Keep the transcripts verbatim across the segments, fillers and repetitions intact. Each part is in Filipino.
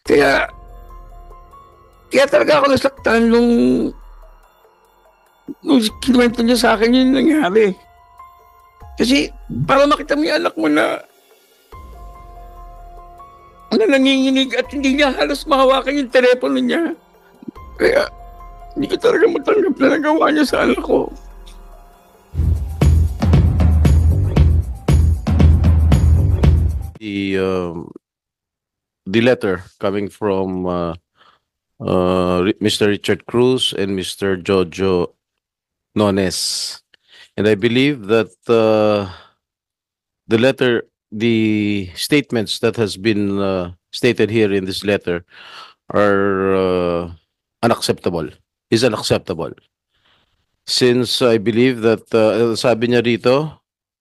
Kaya, kaya talaga ako nasaktan nung, nung kinuwento niya sa akin yung nangyari. Kasi, para makita mo yung anak mo na, na nanginginig at hindi niya halos mahawakan yung telepono niya. Kaya, hindi ko talaga matanggap na nagawa niya sa anak ko. The, um, the letter coming from uh, uh, Mister Richard Cruz and Mister Jojo Nones. And I believe that uh, the letter, the statements that has been uh, stated here in this letter are uh, unacceptable, is unacceptable. Since I believe that, uh, sabi niya rito,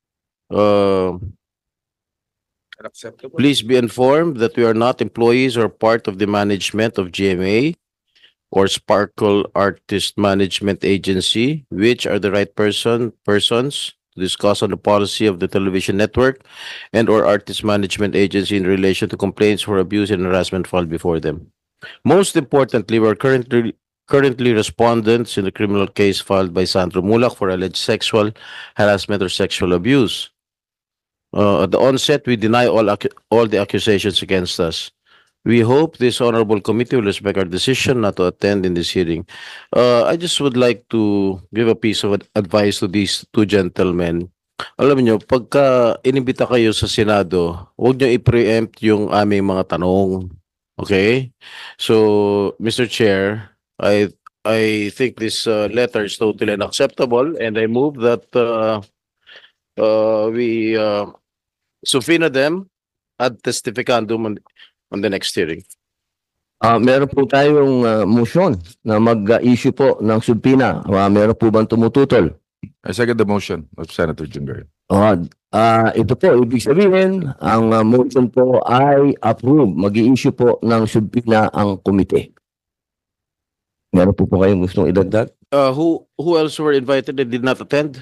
uh, Unacceptable. please be informed that we are not employees or part of the management of G M A or Sparkle Artist Management Agency, which are the right person persons to discuss on the policy of the television network and or artist management agency in relation to complaints for abuse and harassment filed before them. Most importantly, we're currently currently respondents in the criminal case filed by Sandro Mulak for alleged sexual harassment or sexual abuse. Uh, at the onset, we deny all accu- all the accusations against us. We hope this honorable committee will respect our decision not to attend in this hearing. Uh, I just would like to give a piece of ad- advice to these two gentlemen. Alam niyo, pagka inimbita kayo sa Senado, huwag niyo i-preempt yung aming mga tanong. Okay? So, Mister Chair, I I think this uh, letter is totally unacceptable, and I move that uh, uh, we uh, subpoena them ad testificandum on, on the next hearing. Ah, meron po tayong ah, motion na mag-issue po ng subpoena. Ah, meron po bang tumututol? I second the motion of Senator Jinggoy. Ah, ah, ito po, ibig sabihin, ang ah, motion po ay approve. Mag-i-issue po ng subpoena ang komite. Meron po po kayong gustong idagdag? Uh, who who else were invited and did not attend?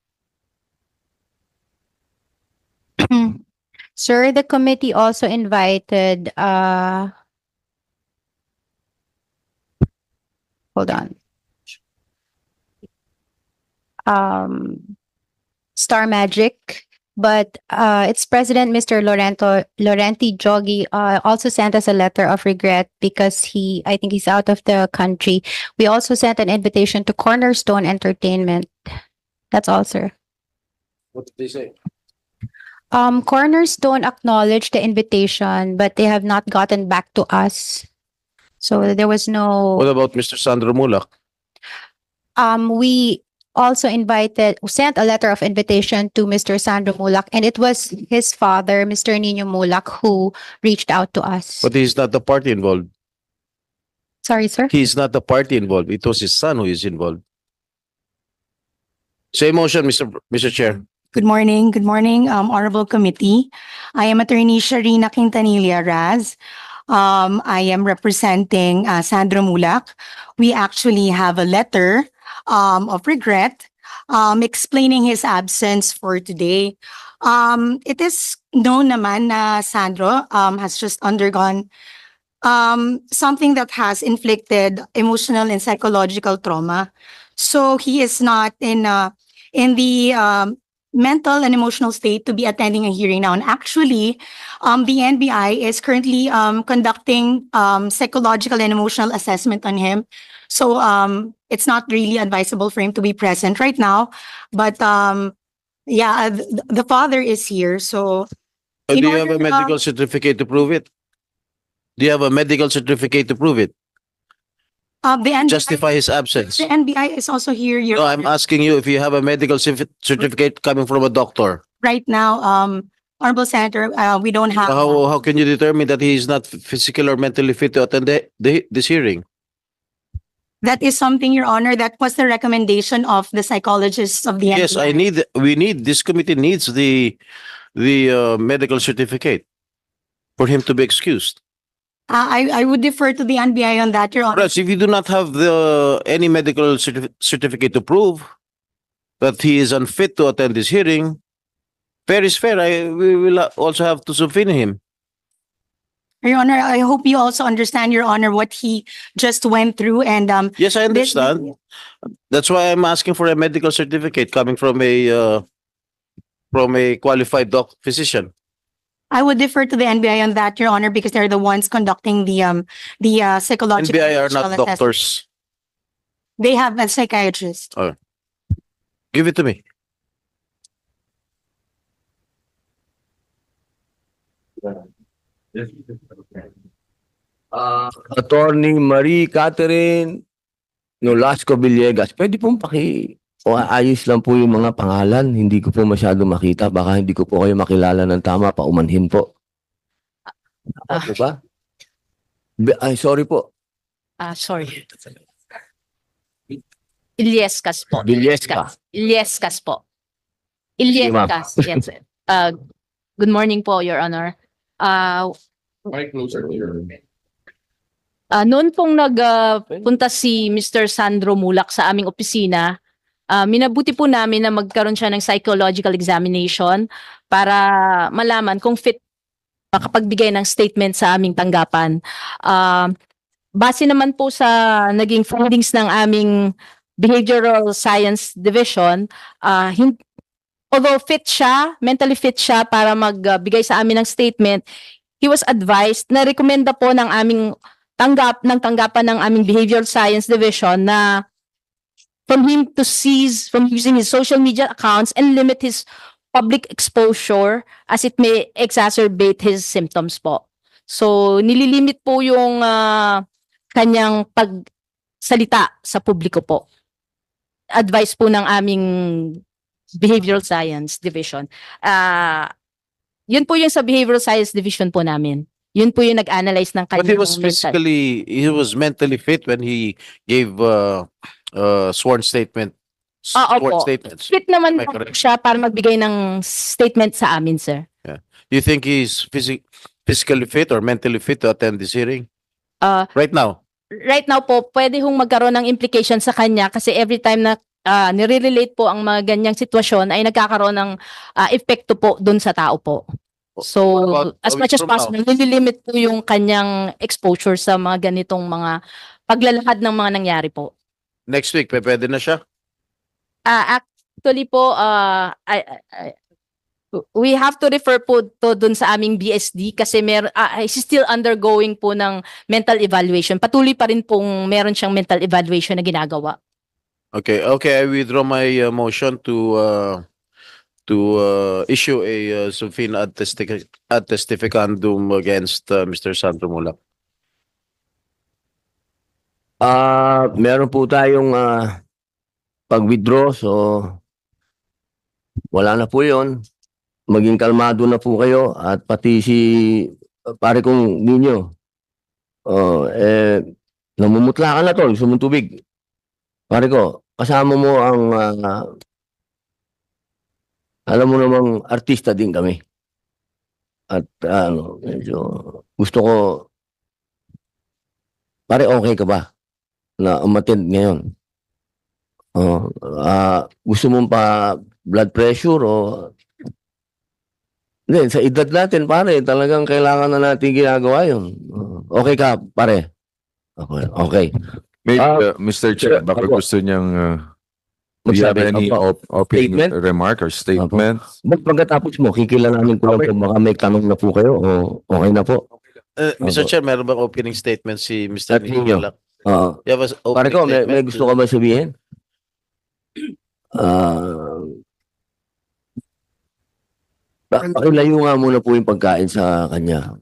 Sir, the committee also invited, uh, hold on. Um, Star Magic, but uh, its president, Mister Lorento Laurenti Jogi, uh, also sent us a letter of regret because he, I think he's out of the country. We also sent an invitation to Cornerstone Entertainment. That's all, sir. What did they say? Um, Cornerstone acknowledged the invitation, but they have not gotten back to us. So there was no. What about Mister Sandro Mulak? Um, we also invited, sent a letter of invitation to Mister Sandro Mulak, and it was his father, Mister Nino Mulak, who reached out to us. But he's not the party involved. Sorry, sir. He's not the party involved. It was his son who is involved. Same motion, Mister Pr- Mister Chair. Good morning. Good morning, um, Honorable Committee. I am Attorney Sharina Quintanilla Raz. Um, I am representing uh, Sandro Mulak. We actually have a letter um, of regret um, explaining his absence for today. Um, it is known naman na Sandro um, has just undergone um, something that has inflicted emotional and psychological trauma. So he is not in uh, in the um, mental and emotional state to be attending a hearing now. And actually, um, the N B I is currently um, conducting um, psychological and emotional assessment on him. So um, it's not really advisable for him to be present right now. But um, yeah, the, the father is here. So Uh, In do you have a order, medical certificate to prove it? Do you have a medical certificate to prove it? uh, the N B I, Justify his absence. the N B I is also here. Your No, I'm asking you if you have a medical certi- certificate coming from a doctor. right now, um, Honorable Senator, uh, we don't have. How how can you determine that he is not physically or mentally fit to attend the, the, this hearing? That is something, Your Honor, that was the recommendation of the psychologists of the N B I. Yes, I need. We need. This committee needs the the uh, medical certificate for him to be excused. Uh, I, I would defer to the N B I on that, Your Honor. Plus, if you do not have the any medical certif- certificate to prove that he is unfit to attend this hearing, fair is fair. I we will also have to subpoena him. Your Honor, I hope you also understand, Your Honor, what he just went through and um. Yes, I this- understand. That's why I'm asking for a medical certificate coming from a uh, from a qualified doc physician. I would defer to the N B I on that, Your Honor, because they're the ones conducting the um the uh, psychological. N B I are emotional not assessment. doctors. They have a psychiatrist. Give it to me. Ah, Attorney Marie Catherine Nolasco Villegas, pwede pong paki o ayos lang po yung mga pangalan. Hindi ko po masyado makita. Baka hindi ko po kayo makilala ng tama. Paumanhin po. Ah. Ano ba? Be- Ay, sorry po. Ah, sorry. Ilyescas po. Villesca. Ilyescas po. Sige, ma'am. Ilyescas. Yes. sir. Uh, good morning po, Your Honor. Uh, uh, noon pong nagpunta si Mister Sandro Mulak sa aming opisina, uh, minabuti po namin na magkaroon siya ng psychological examination para malaman kung fit makapagbigay ng statement sa aming tanggapan. Uh, base naman po sa naging findings ng aming Behavioral Science Division, uh, hin- although fit siya, mentally fit siya para magbigay sa amin ng statement, he was advised na rekomenda po ng aming tanggap ng tanggapan ng aming Behavioral Science Division na from him to cease from using his social media accounts and limit his public exposure as it may exacerbate his symptoms po. So nililimit po yung uh, kanyang pagsalita sa publiko po. Advice po ng aming Behavioral Science Division. Uh, yun po yung sa Behavioral Science Division po namin. Yun po yung nag-analyze ng But he kanyang was mental. physically, he was mentally fit when he gave uh, uh, sworn statement. Ah, Sworn opo. statements. Fit naman Am I po correct? siya para magbigay ng statement sa amin, sir. You think he's physi- physically fit or mentally fit to attend this hearing? Uh, Right now? right now po, pwede hong magkaroon ng implication sa kanya kasi every time na uh, nire-relate po ang mga ganyang sitwasyon ay nagkakaroon ng uh, epekto po dun sa tao po. So, What about as a much week as from now? possible, nililimit po yung kanyang exposure sa mga ganitong mga paglalahad ng mga nangyari po. Next week, pe- pwede na siya? Ah, actually po, uh, I, I- we have to refer po to dun sa aming B S D kasi mer uh, he's still undergoing po ng mental evaluation. Patuloy pa rin pong meron siyang mental evaluation na ginagawa. Okay, okay, I withdraw my uh, motion to uh, to uh, issue a uh, subpoena ad, testi- ad testificandum against uh, Mister Sandro Mulak. Ah, meron po tayong ah, pag-withdraw, so wala na po 'yon. Maging kalmado na po kayo at pati si uh, pare kong ninyo. Oh, eh namumutla ka na to, gusto mong tubig. Pare ko, kasama mo ang ah, alam mo namang artista din kami. At ano, medyo gusto ko pare okay ka ba na umattend ngayon? Oh, ah, gusto mo pa blood pressure o hindi, sa edad natin pare, talagang kailangan na natin ginagawa yun. Oh, okay ka pare? Okay. Okay. May, Ah, uh, Mister Chair, sir, baka ako. gusto niyang, uh, do you have Magsabi, any opo. op- opening Statement? remark or statement? Ba't pagkatapos mo, kikilalanin ko lang Okay. po, baka may tanong na po kayo o okay na po? Uh, Mister Opo. Chair, meron bang opening statement si Mister At ninyo. Mulak? Oo. You have a Pare opening ko, may, may statement? gusto ka ba sabihin? Ah, pa- pakilayo nga muna po yung pagkain sa kanya.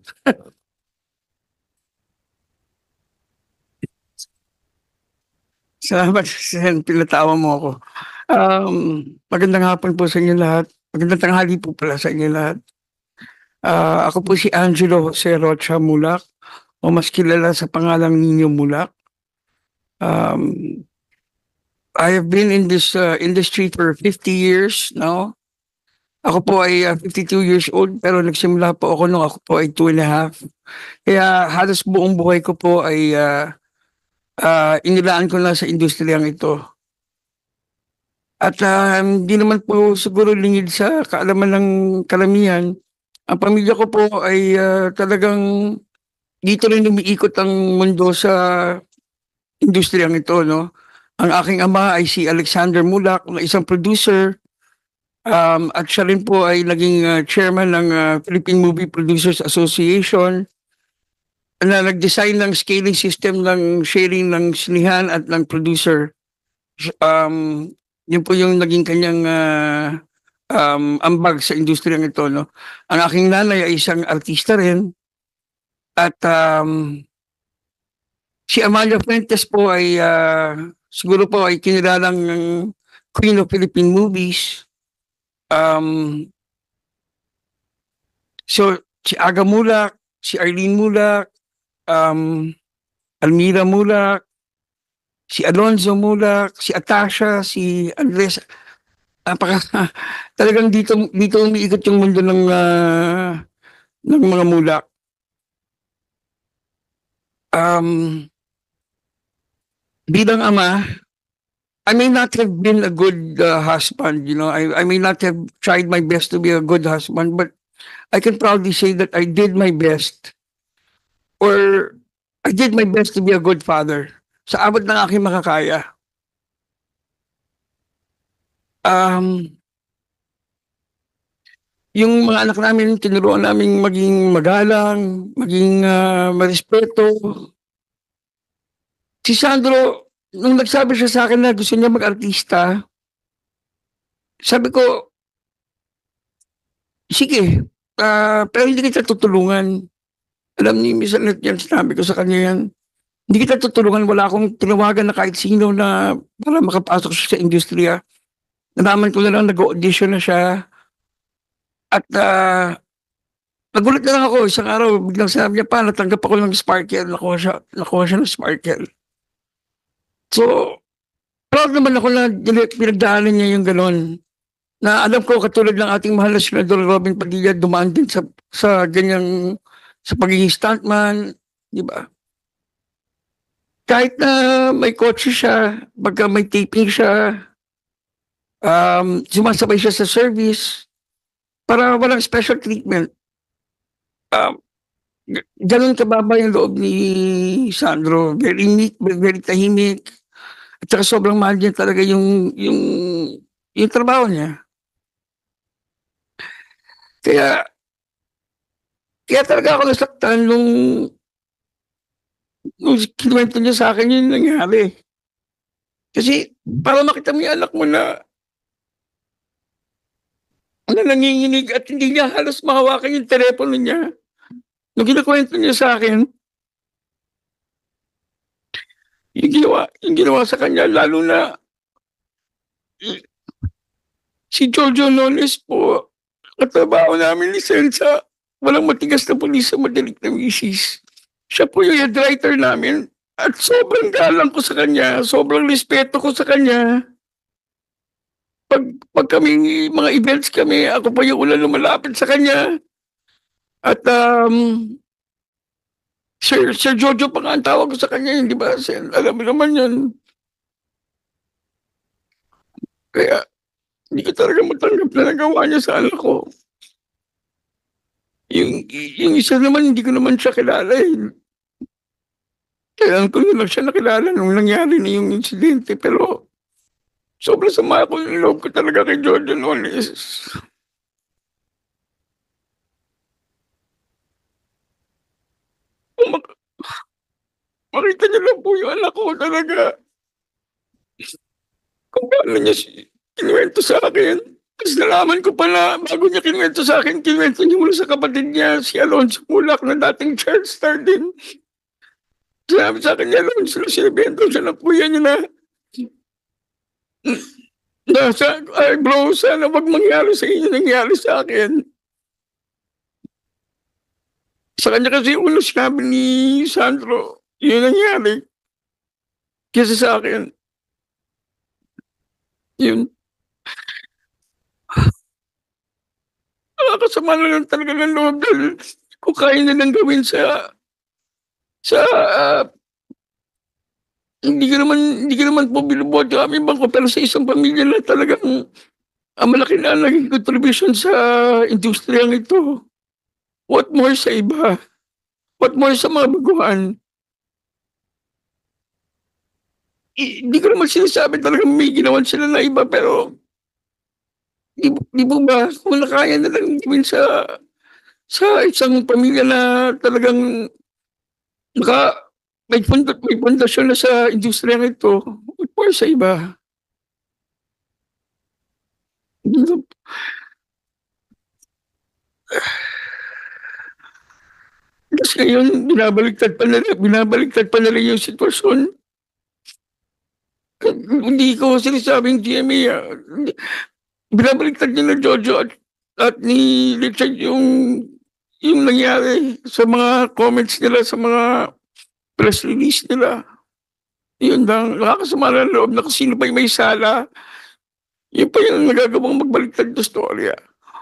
Salamat, Sen. Pinatawa mo ako. Um, magandang hapon po sa inyo lahat. Magandang tanghali po pala sa inyo lahat. Ah, ako po si Angelo Jose Rocha Mulak o mas kilala sa pangalang Nino Mulak. Um, I have been in this uh, industry for fifty years now. Ako po ay uh, fifty-two years old pero nagsimula po ako nung ako po ay two and a half. Kaya halos buong buhay ko po ay uh, uh, inilaan ko na sa industriyang ito. At uh, hindi naman po siguro lingid sa kaalaman ng karamihan. Ang pamilya ko po ay uh, talagang dito rin umiikot ang mundo sa industriyang ito, no? Ang aking ama ay si Alexander Mulak, na isang producer, um, at siya rin po ay naging uh, chairman ng uh, Philippine Movie Producers Association, na nag-design ng scaling system ng sharing ng sinihan at ng producer. Um, yun po yung naging kanyang uh, um, ambag sa industriyang ito, no? Ang aking nanay ay isang artista rin, at um, si Amalia Fuentes po ay uh, siguro po ay kinilalang ng Queen of Philippine Movies. Um, so si Aga Mulak, si Arlene Mulak, um, Almira Mulak, si Alonzo Mulak, si Atasha, si Andres. Napaka, talagang dito dito umiikot yung mundo ng uh, ng mga Mulak. Um, bilang ama, I may not have been a good uh, husband, you know, I, I may not have tried my best to be a good husband, but I can proudly say that I did my best, or I did my best to be a good father sa abot ng aking makakaya. Um, yung mga anak namin, tinuruan namin maging magalang, maging uh, marespeto. Si Sandro, nung nagsabi siya sa akin na gusto niya mag-artista, sabi ko, sige, uh, pero hindi kita tutulungan. Alam ni Miss Annette yan, sinabi ko sa kanya yan. Hindi kita tutulungan, wala akong tinawagan na kahit sino na para makapasok siya sa industriya. Nalaman ko na lang, nag-audition na siya. At uh, nagulat na lang ako, isang araw, biglang sinabi niya pa, natanggap ako ng Sparkle, nakuha siya, nakuha siya ng Sparkle. So, proud naman ako na pinagdaanan niya yung gano'n. Na alam ko, katulad ng ating mahal na Senador Robin Padilla, dumaan din sa, sa ganyang, sa pagiging stuntman, di ba? Kahit na may kotse siya, pagka may taping siya, um, sumasabay siya sa service, para walang special treatment. Um, ganun kababa yung loob ni Sandro. Very neat, very tahimik. At saka sobrang mahal niya talaga yung, yung, yung trabaho niya. Kaya, kaya talaga ako nasaktan nung, nung kinuwento niya sa akin yung nangyari. Kasi, para makita mo yung anak mo na na nanginginig at hindi niya halos mahawakan yung telepono niya. Nung kinakwento niya sa akin, yung ginawa, yung ginawa sa kanya, lalo na si Jojo Nones po, katrabaho namin lisensya, walang matigas na pulis sa madaling na misis. Siya po yung head writer namin at sobrang galang ko sa kanya, sobrang respeto ko sa kanya. Pag, pag kami, mga events kami, ako pa yung ulan lumalapit sa kanya. At, um, Sir, Sir Jojo pa nga ang tawag ko sa kanya, hindi ba? Sir, alam mo naman yun. Kaya, hindi ko talaga matanggap na nagawa niya sa anak ko. Yung, yung isa naman, hindi ko naman siya kilala eh. Kailan ko lang siya nakilala nung nangyari na yung insidente, pero sobrang sama ko yung loob ko talaga kay Jordan Ones. Kung mak- makita niyo lang po yung anak ko talaga. Kung gaano niya si kinuwento sa akin. Tapos nalaman ko pa na bago niya kinuwento sa akin, kinuwento niya mula sa kapatid niya, si Alonzo Mulak, na dating child star din. Sabi sa akin niya, Alonzo, sinabento siya ng kuya niya na Nasa, ay bro, sana wag mangyari sa inyo nangyari sa akin. Sa kanya kasi ulo sinabi ni Sandro, yun nangyari. Kasi sa akin, yun. Nakakasama na lang talaga ng loob dahil kung kaya na lang gawin sa, sa, uh, hindi ko naman, hindi ko naman po binubuhat yung aming bangko, pero sa isang pamilya na talagang ang malaki na naging contribution sa industriyang ito. What more sa iba? What more sa mga baguhan? I- Hindi ko naman sinasabi talaga may ginawan sila na iba, pero di, di po ba kung nakaya na lang gawin sa sa isang pamilya na talagang naka may fund may pundasyon na sa industriya ito, what more sa iba? Hindi ko- Tapos ngayon, binabaliktad pa nila, binabaliktad pa nila yung sitwasyon. Hindi ko sinasabing G M A, ah. Binabaliktad nila Jojo at, at ni Richard yung yung nangyari sa mga comments nila, sa mga press release nila. Yun lang, nakakasama ng loob na kung sino pa yung may sala. Yun pa yung nagagawang magbaliktad na storya.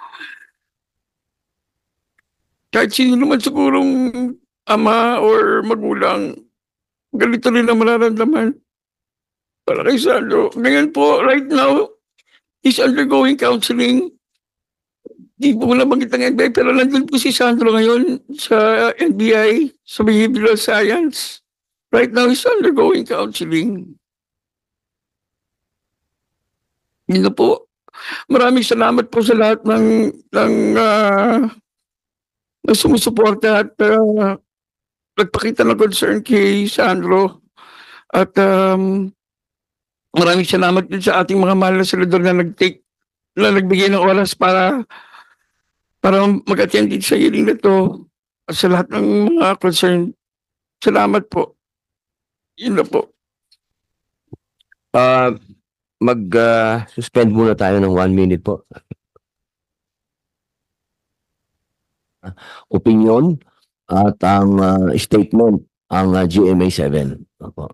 Kahit sino naman sigurong ama or magulang, ganito rin ang mararamdaman. Para kay Sandro. Ngayon po, right now, he's undergoing counseling. Di po ko nabanggit ng N B I, pero nandun po si Sandro ngayon sa N B I, sa Behavioral Science. Right now, he's undergoing counseling. Yun na po. Maraming salamat po sa lahat ng, ng uh, na sumusuporta at uh, nagpakita ng concern kay Sandro. At um, maraming salamat din sa ating mga mahal na senador na nag-take, na nagbigay ng oras para para mag-attend din sa hearing na to. At sa lahat ng mga concern, salamat po. Yun na po. Ah, mag-suspend muna tayo ng one minute po. Opinion at ang ah, statement ang ah, G M A seven. Opo.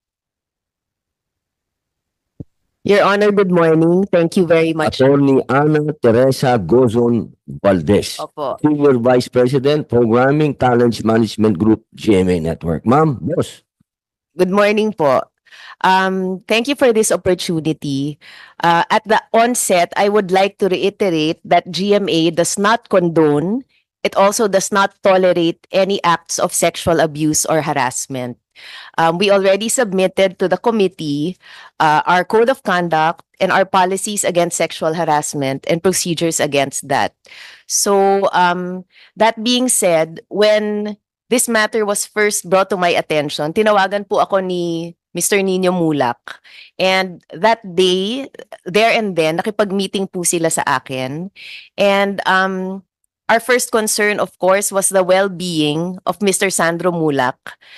Your Honor, good morning. Thank you very much. Attorney Ana Teresa Gozon Valdez, Opo. Senior Vice President, Programming Talent Management Group, G M A Network. Ma'am, boss. Good morning po. Um, thank you for this opportunity. Uh, at the onset, I would like to reiterate that G M A does not condone, it also does not tolerate any acts of sexual abuse or harassment. Um, we already submitted to the committee uh, our code of conduct and our policies against sexual harassment and procedures against that. So, um, that being said, when this matter was first brought to my attention, tinawagan po ako ni Mister Nino Mulak. And that day, there and then, nakipag-meeting po sila sa akin. And um, our first concern, of course, was the well-being of Mister Sandro Mulak.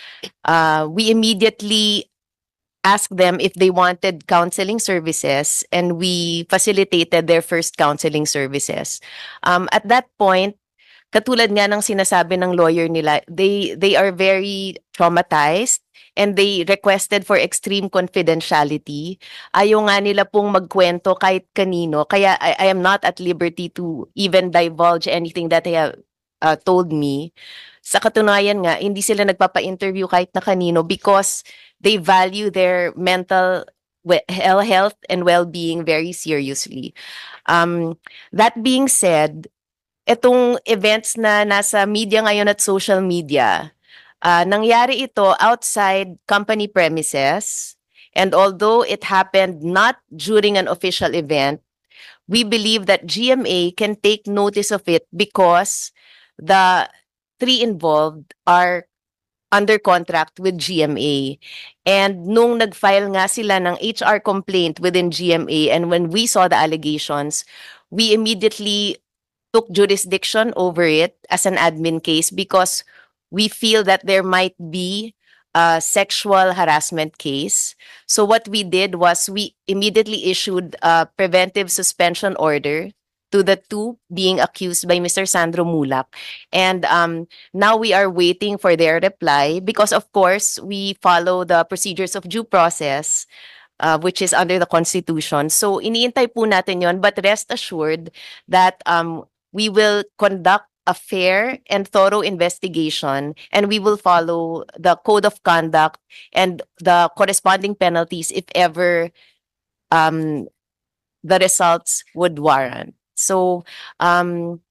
Uh, we immediately asked them if they wanted counseling services, and we facilitated their first counseling services. Um, at that point, katulad nga ng sinasabi ng lawyer nila, they they are very traumatized and they requested for extreme confidentiality. Ayaw nga nila pong magkwento kahit kanino. Kaya I, I am not at liberty to even divulge anything that they have uh, told me. Sa katunayan nga, hindi sila nagpapa-interview kahit na kanino because they value their mental we- health and well-being very seriously. Um, that being said, etong events na nasa media ngayon at social media, uh, nangyari ito outside company premises. And although it happened not during an official event, we believe that G M A can take notice of it because the three involved are under contract with G M A. And nung nag-file nga sila ng H R complaint within G M A, and when we saw the allegations, we immediately took jurisdiction over it as an admin case because we feel that there might be a sexual harassment case. So what we did was we immediately issued a preventive suspension order to the two being accused by Mister Sandro Mulak. And um, now we are waiting for their reply because, of course, we follow the procedures of due process, uh, which is under the Constitution. So iniintay po natin yon, but rest assured that um, we will conduct a fair and thorough investigation, and we will follow the code of conduct and the corresponding penalties if ever um, the results would warrant. So, um,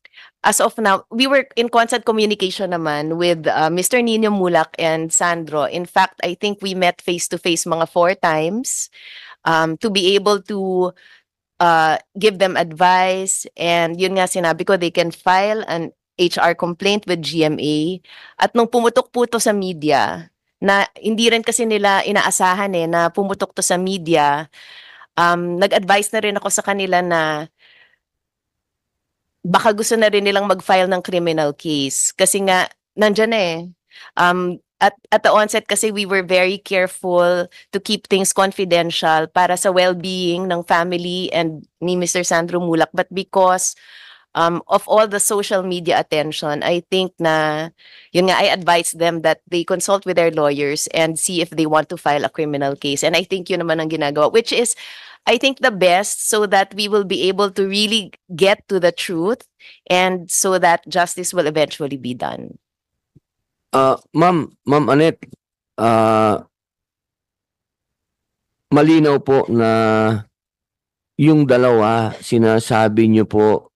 as of now, we were in constant communication naman with uh, Mister Nino Mulak and Sandro. In fact, I think we met face-to-face mga four times um, to be able to uh, give them advice. And yun nga sinabi ko, they can file an H R complaint with G M A. At nung pumutok po to sa media, na hindi rin kasi nila inaasahan eh, na pumutok to sa media, um, nag-advise na rin ako sa kanila na baka gusto na rin nilang mag-file ng criminal case. Kasi nga, nandyan na eh. Um, at, at the onset kasi we were very careful to keep things confidential para sa well-being ng family and ni Mister Sandro Mulak. But because um, of all the social media attention, I think na, yun nga, I advise them that they consult with their lawyers and see if they want to file a criminal case. And I think yun naman ang ginagawa, which is, I think the best so that we will be able to really get to the truth and so that justice will eventually be done. Ah, ma'am, ma'am Annette, ah, malinaw po na yung dalawa, sinasabi niyo po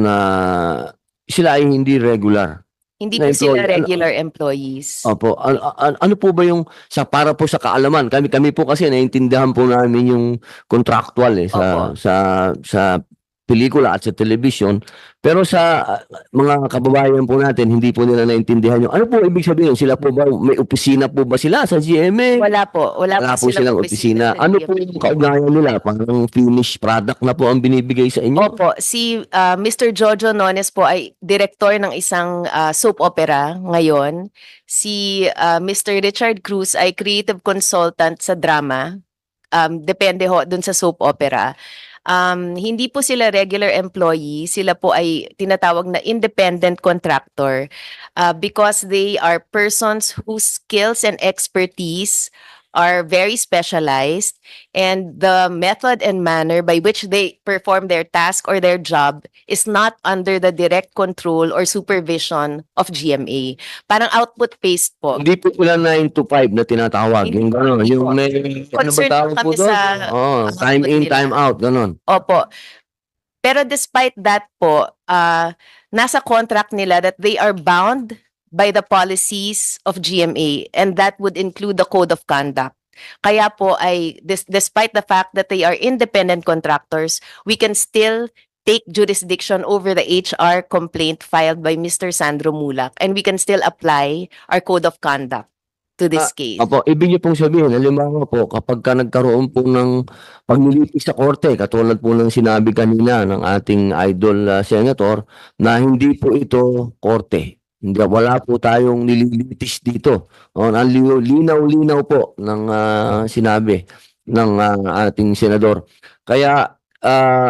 na sila ay hindi regular. Hindi Na po sila employee- ano- regular employees. Opo, ano, ano, ano po ba yung sa para po sa kaalaman? Kami kami po kasi naiintindihan po namin yung contractual eh sa Opo. sa sa pelikula at sa television. Pero sa uh, mga kababayan po natin, hindi po nila naintindihan yung ano po ibig sabihin? Sila po ba may opisina po ba sila sa G M A? Wala po. Wala, Wala po po silang opisina. sa Ano G M A. po yung kaugnayan nila? Parang finished product na po ang binibigay sa inyo? Opo, si uh, Mister Jojo Nones po ay director ng isang uh, soap opera ngayon. Si uh, Mister Richard Cruz ay creative consultant sa drama. Um, depende ho dun sa soap opera. Um, hindi po sila regular employee, sila po ay tinatawag na independent contractor uh, because they are persons whose skills and expertise are very specialized, and the method and manner by which they perform their task or their job is not under the direct control or supervision of G M A. Parang output-based po. Hindi po pala nine to five na tinatawag. Hindi Yung po, gano'n. hindi Yung po. may, ano ba Concerned tawag po kami doon? sa Oh, output time in, nila. time out. Gano'n. Opo. Pero despite that po, uh, nasa contract nila that they are bound by the policies of G M A, and that would include the code of conduct. Kaya po ay, dis- despite the fact that they are independent contractors, we can still take jurisdiction over the H R complaint filed by Mister Sandro Mulak, and we can still apply our code of conduct to this case. Apo, ibig niyo pong sabihin, halimbawa po, kapag ka nagkaroon po ng paglilitis sa korte, katulad po ng sinabi kanina ng ating idol uh, senator, na hindi po ito korte. Hindi, wala po tayong nililitis dito. O, ang linaw- linaw-linaw po ng ah, sinabi ng ah, ating senador. Kaya, ah,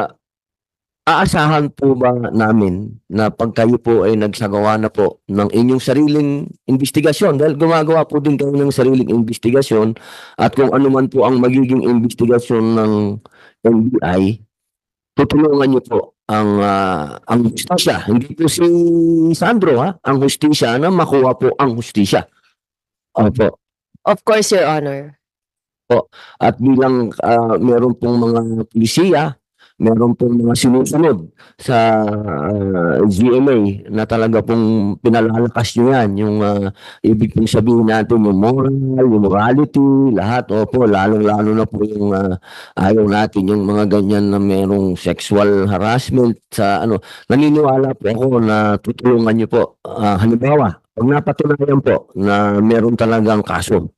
aasahan po ba namin na pag kayo po ay nagsagawa na po ng inyong sariling investigasyon, dahil gumagawa po din kayo ng sariling investigasyon, at kung ano man po ang magiging investigasyon ng N B I, tutulungan niyo po ang ah, ang hustisya. Hindi po si Sandro ha, ang hustisya na makuha po ang hustisya. Opo. Of course, Your Honor. At bilang ah, meron pong mga pulisiya, meron pong mga sinusunod sa ah, G M A na talaga pong pinalalakas nyo yan. Yung ah, ibig pong sabihin natin, yung moral, yung morality, lahat. Opo, lalong-lalo na po yung ah, ayaw natin yung mga ganyan na merong sexual harassment sa ano. Naniniwala po ako na tutulungan nyo po. Ah, halimbawa, pag napatunayan po na meron talagang kaso,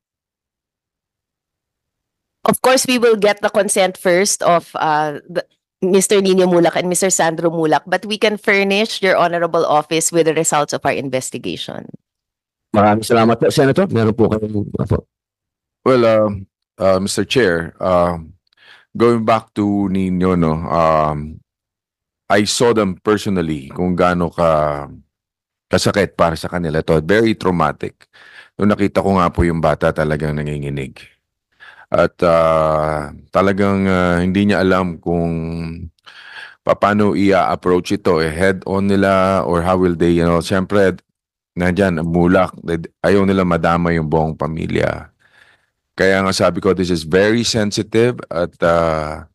Of course, we will get the consent first of uh, the, Mister Nino Mulak and Mister Sandro Mulak, but we can furnish your honorable office with the results of our investigation. maraming salamat po, Senator. Meron po kayong opo. Well, um, uh, Mister Chair, um, going back to Nino, no, um, I saw them personally kung gaano ka kasakit para sa kanila. Ito, very traumatic. Nung nakita ko nga po yung bata talagang nanginginig. At uh, talagang uh, hindi niya alam kung paano i-approach ito. Eh, head-on nila or how will they, you know, siyempre, nandyan, Mulak, ayaw nila madama yung buong pamilya. Kaya nga sabi ko, this is very sensitive at uh,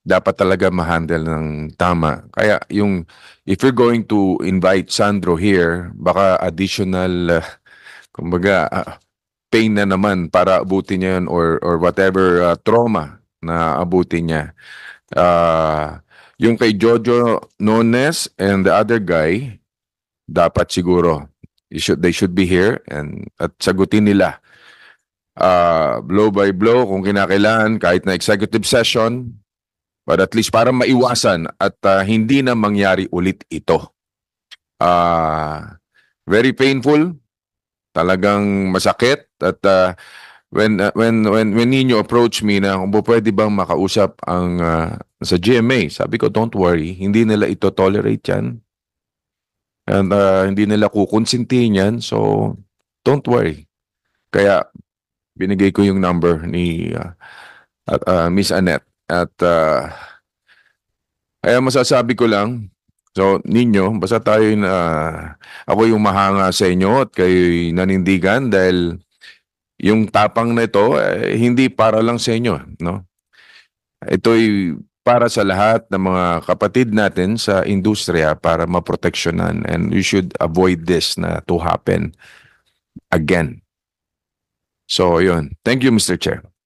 dapat talaga ma-handle ng tama. Kaya yung, if you're going to invite Sandro here, baka additional, uh, kumbaga, uh, pain na naman para abutin niya yun or, or whatever uh, trauma na abutin niya. Uh, yung kay Jojo Nones and the other guy, dapat siguro, you should, they should be here and at sagutin nila. Uh, blow by blow kung kinakailangan, kahit na executive session, but at least para maiwasan at uh, hindi na mangyari ulit ito. Uh, very painful, talagang masakit at uh, when uh, when when when Nino approached me na kung pwede bang makausap ang uh, sa G M A, sabi ko don't worry, hindi nila ito tolerate yan. And uh, hindi nila kukonsintihin yan, so don't worry. Kaya binigay ko yung number ni uh, at, uh, Miss Annette at uh, kaya masasabi ko lang, so ninyo, basta tayo na ako yung mahanga sa inyo at kayo nanindigan dahil yung tapang na ito eh, hindi para lang sa inyo, no? Ito'y para sa lahat ng mga kapatid natin sa industriya para maproteksyonan, and you should avoid this na to happen again. So, yun. Thank you, Mister Chair.